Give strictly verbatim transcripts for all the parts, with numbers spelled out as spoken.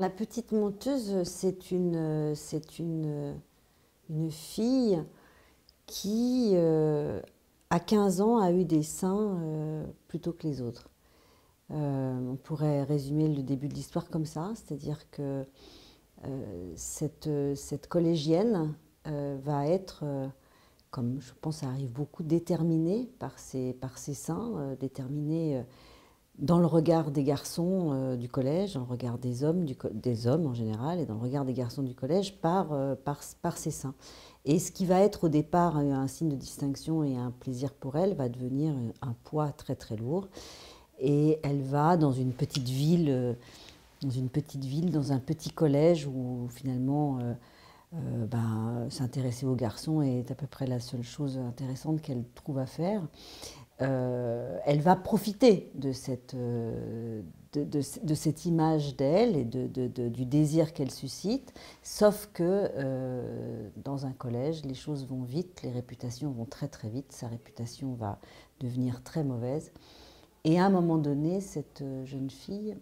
La petite menteuse, c'est une, c'est une, une fille qui, euh, à quinze ans, a eu des seins euh, plutôt que les autres. Euh, on pourrait résumer le début de l'histoire comme ça, c'est-à-dire que euh, cette, cette collégienne euh, va être, euh, comme je pense ça arrive beaucoup, déterminée par ses, par ses seins, euh, déterminée euh, dans le regard des garçons euh, du collège, dans le regard des hommes, du, des hommes en général, et dans le regard des garçons du collège, par, euh, par, par ses seins. Et ce qui va être au départ un signe de distinction et un plaisir pour elle va devenir un poids très très lourd. Et elle va dans une petite ville, euh, dans une petite ville, dans un petit collège où finalement euh, euh, ben, s'intéresser aux garçons est à peu près la seule chose intéressante qu'elle trouve à faire. Euh, elle va profiter de cette, euh, de, de, de cette image d'elle et de, de, de, du désir qu'elle suscite, sauf que euh, dans un collège, les choses vont vite, les réputations vont très très vite, sa réputation va devenir très mauvaise. Et à un moment donné, cette jeune fille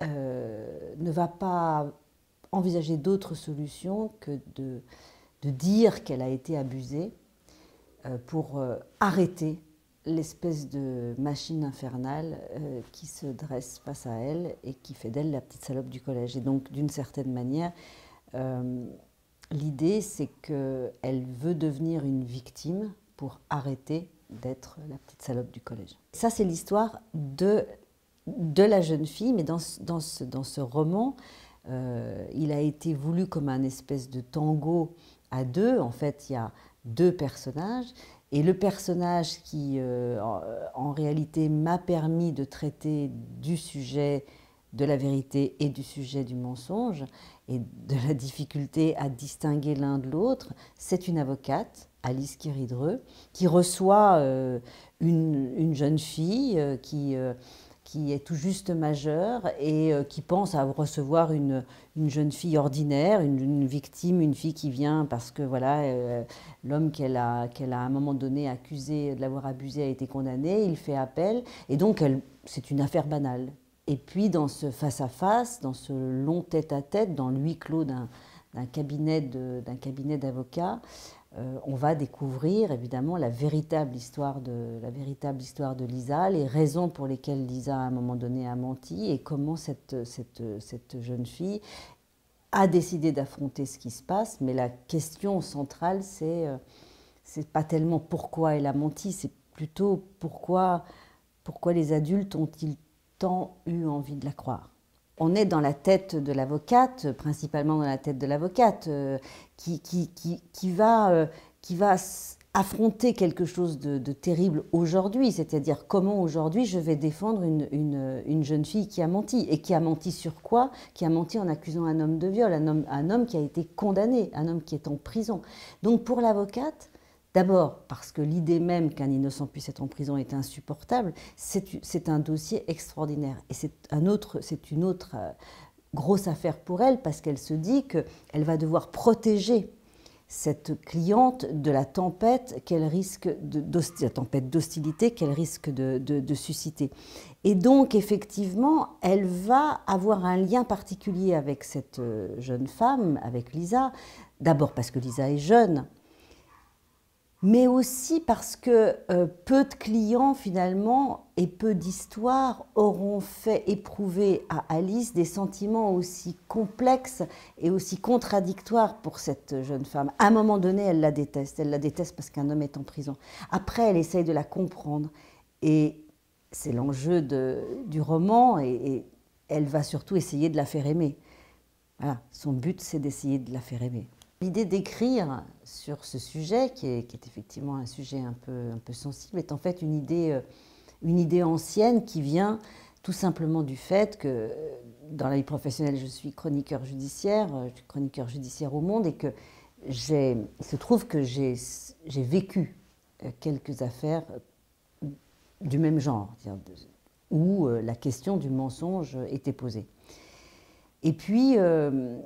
euh, ne va pas envisager d'autre solution que de, de dire qu'elle a été abusée euh, pour euh, arrêter l'espèce de machine infernale euh, qui se dresse face à elle et qui fait d'elle la petite salope du collège. Et donc, d'une certaine manière, euh, l'idée, c'est qu'elle veut devenir une victime pour arrêter d'être la petite salope du collège. Ça, c'est l'histoire de, de la jeune fille, mais dans, dans, ce, dans ce roman, euh, il a été voulu comme un espèce de tango à deux. En fait, il y a deux personnages. Et le personnage qui, euh, en, en réalité, m'a permis de traiter du sujet de la vérité et du sujet du mensonge et de la difficulté à distinguer l'un de l'autre, c'est une avocate, Alice Kiridreux, qui reçoit euh, une, une jeune fille euh, qui, euh, qui est tout juste majeure et euh, qui pense à recevoir une, une jeune fille ordinaire, une, une victime, une fille qui vient parce que voilà, euh, l'homme qu'elle a, qu'elle a à un moment donné accusé de l'avoir abusée a été condamné, il fait appel, et donc c'est une affaire banale. Et puis dans ce face-à-face, dans ce long tête-à-tête, dans le huis clos d'un cabinet d'avocats, euh, on va découvrir évidemment la véritable histoire de, la véritable histoire de Lisa, les raisons pour lesquelles Lisa à un moment donné a menti et comment cette, cette, cette jeune fille a décidé d'affronter ce qui se passe. Mais la question centrale, c'est euh, c'est pas tellement pourquoi elle a menti, c'est plutôt pourquoi, pourquoi les adultes ont-ils tant eu envie de la croire. On est dans la tête de l'avocate, principalement dans la tête de l'avocate, euh, qui, qui, qui, qui, va, euh, qui va affronter quelque chose de, de terrible aujourd'hui, c'est-à-dire comment aujourd'hui je vais défendre une, une, une jeune fille qui a menti. Et qui a menti sur quoi? Qui a menti en accusant un homme de viol, un homme, un homme qui a été condamné, un homme qui est en prison. Donc pour l'avocate, d'abord, parce que l'idée même qu'un innocent puisse être en prison est insupportable, c'est un dossier extraordinaire. Et c'est un autre, c'est une autre euh, grosse affaire pour elle, parce qu'elle se dit qu'elle va devoir protéger cette cliente de la tempête qu'elle risque de, de la tempête d'hostilité qu'elle risque de, de, de susciter. Et donc, effectivement, elle va avoir un lien particulier avec cette jeune femme, avec Lisa, d'abord parce que Lisa est jeune, mais aussi parce que euh, peu de clients finalement et peu d'histoires auront fait éprouver à Alice des sentiments aussi complexes et aussi contradictoires pour cette jeune femme. À un moment donné, elle la déteste, elle la déteste parce qu'un homme est en prison. Après, elle essaye de la comprendre et c'est l'enjeu du roman et, et elle va surtout essayer de la faire aimer. Voilà, son but c'est d'essayer de la faire aimer. L'idée d'écrire sur ce sujet, qui est, qui est effectivement un sujet un peu, un peu sensible, est en fait une idée, une idée ancienne qui vient tout simplement du fait que dans la vie professionnelle, je suis chroniqueur judiciaire, je suis chroniqueur judiciaire au Monde, et que il se trouve que j'ai vécu quelques affaires du même genre, où la question du mensonge était posée. Et puis, euh,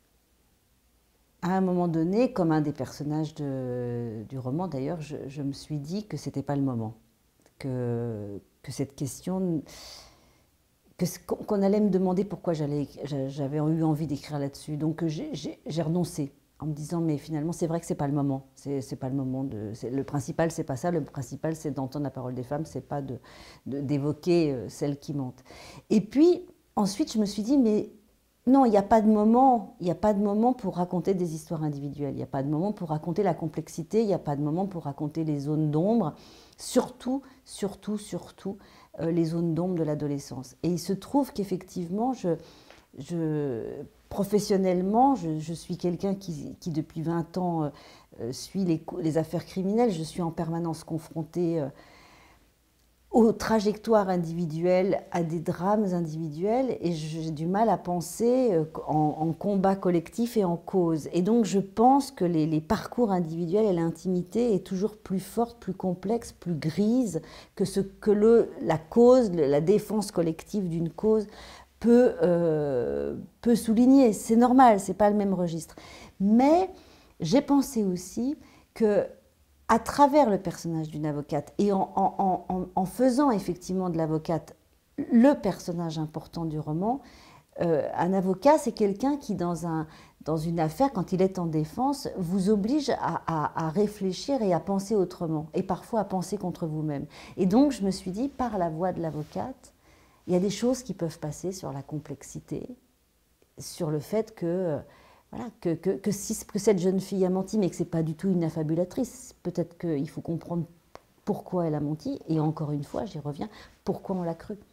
à un moment donné, comme un des personnages de, du roman d'ailleurs, je, je me suis dit que ce n'était pas le moment, que, que cette question qu'on allait me demander pourquoi j'avais eu envie d'écrire là-dessus. Donc j'ai renoncé en me disant mais finalement c'est vrai que c'est pas le moment. C'est pas le moment de. Le principal c'est pas ça. Le principal c'est d'entendre la parole des femmes. C'est pas de d'évoquer celles qui mentent. Et puis ensuite je me suis dit mais non, il n'y a pas de moment. Il n'y a pas de moment pour raconter des histoires individuelles. Il n'y a pas de moment pour raconter la complexité. Il n'y a pas de moment pour raconter les zones d'ombre. Surtout, surtout, surtout euh, les zones d'ombre de l'adolescence. Et il se trouve qu'effectivement, je, je, professionnellement, je, je suis quelqu'un qui, qui, depuis vingt ans, euh, suit les, les affaires criminelles. Je suis en permanence confrontée euh, aux trajectoires individuelles, à des drames individuels, et j'ai du mal à penser en, en combat collectif et en cause. Et donc je pense que les, les parcours individuels et l'intimité est toujours plus forte, plus complexe, plus grise que ce que le, la cause, la défense collective d'une cause peut, euh, peut souligner. C'est normal, c'est pas le même registre. Mais j'ai pensé aussi que à travers le personnage d'une avocate et en, en, en, en faisant effectivement de l'avocate le personnage important du roman, euh, un avocat, c'est quelqu'un qui, dans, un, dans une affaire, quand il est en défense, vous oblige à, à, à réfléchir et à penser autrement, et parfois à penser contre vous-même. Et donc, je me suis dit, par la voix de l'avocate, il y a des choses qui peuvent passer sur la complexité, sur le fait que... Voilà, que, que, que, si, que cette jeune fille a menti, mais que ce n'est pas du tout une affabulatrice. Peut-être qu'il faut comprendre pourquoi elle a menti, et encore une fois, j'y reviens, pourquoi on l'a cru.